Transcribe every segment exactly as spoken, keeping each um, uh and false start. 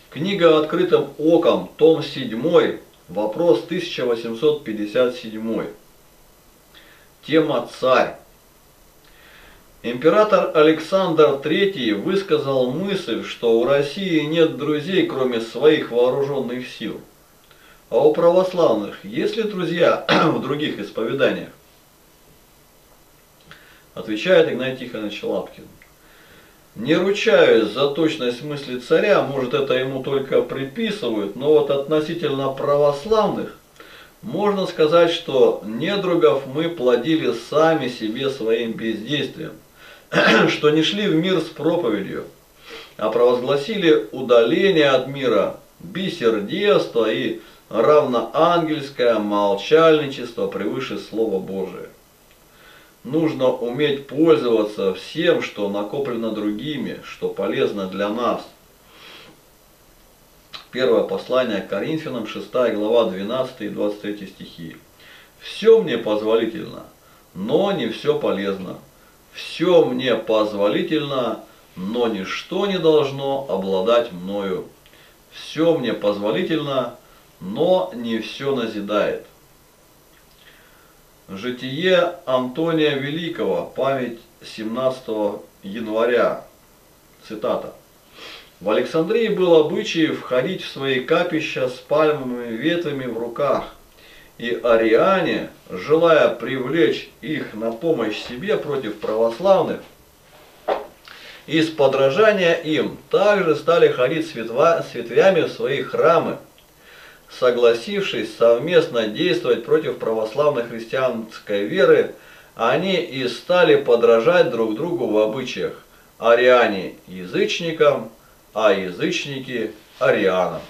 Книга «Открытым оком», том седьмой, вопрос тысяча восемьсот пятьдесят семь. Тема «Царь». Император Александр третий высказал мысль, что у России нет друзей, кроме своих вооруженных сил. А у православных есть ли друзья в других исповеданиях? Отвечает Игнатий Тихонович Лапкин. Не ручаюсь за точность мысли царя, может, это ему только приписывают, но вот относительно православных можно сказать, что недругов мы плодили сами себе своим бездействием, что не шли в мир с проповедью, а провозгласили удаление от мира, бессердечие и равноангельское молчальничество превыше Слова Божия. Нужно уметь пользоваться всем, что накоплено другими, что полезно для нас. Первое послание к Коринфянам, шестая глава, двенадцатый и двадцать третий стихи. «Все мне позволительно, но не все полезно. Все мне позволительно, но ничто не должно обладать мною. Все мне позволительно, но не все назидает». Житие Антония Великого, память семнадцатого января. Цитата. «В Александрии был обычай входить в свои капища с пальмовыми ветвями в руках, и ариане, желая привлечь их на помощь себе против православных, из подражания им также стали ходить с, ветва, с ветвями в свои храмы, согласившись совместно действовать против православной христианской веры, они и стали подражать друг другу в обычаях, ариане язычникам, а язычники арианам».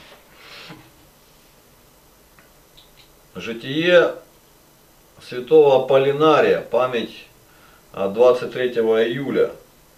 Житие святого Аполлинария, память двадцать третьего июля.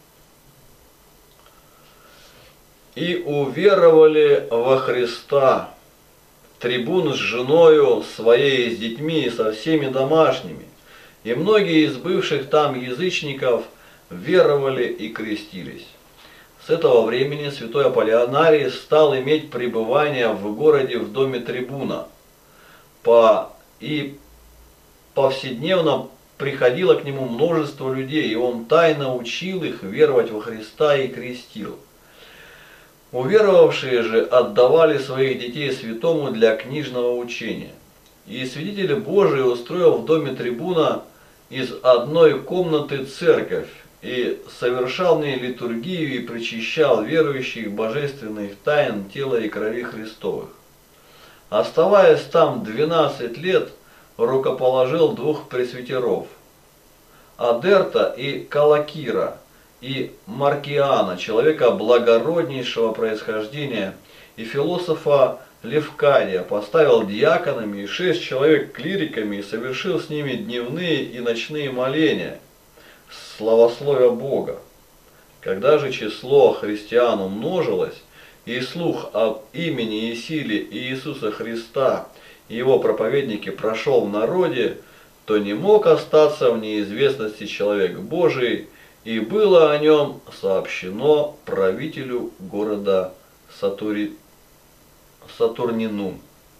«И уверовали во Христа трибун с женою своей, с детьми и со всеми домашними, и многие из бывших там язычников веровали и крестились». С этого времени святой Аполлинарий стал иметь пребывание в городе в доме трибуна, по, и повседневно приходило к нему множество людей, и он тайно учил их веровать во Христа и крестил. Уверовавшие же отдавали своих детей святому для книжного учения. И свидетель Божий устроил в доме трибуна из одной комнаты церковь, и совершал в ней литургию и причащал верующих божественных тайн тела и крови Христовых. Оставаясь там двенадцать лет, рукоположил двух пресвитеров, Адерта и Калакира, и Маркиана, человека благороднейшего происхождения, и философа Левкадия, поставил диаконами и шесть человек клириками и совершил с ними дневные и ночные моления, славословия Бога. Когда же число христиан умножилось, и слух об имени и силе Иисуса Христа и его проповедники прошел в народе, то не мог остаться в неизвестности человек Божий, и было о нем сообщено правителю города Сатури... Сатурнину.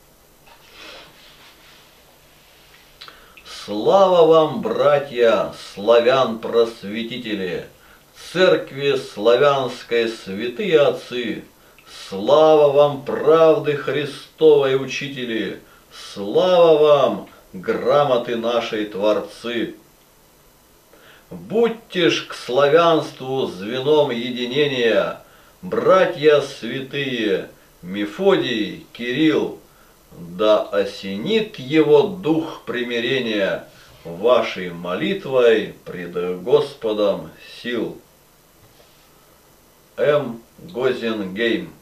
Слава вам, братья, славян-просветители, церкви славянской святые отцы, слава вам, правды Христовой учители, слава вам, грамоты нашей творцы. Будьте ж к славянству звеном единения, братья святые, Мефодий, Кирилл, да осенит его дух примирения вашей молитвой пред Господом сил. М. Гозенгейм.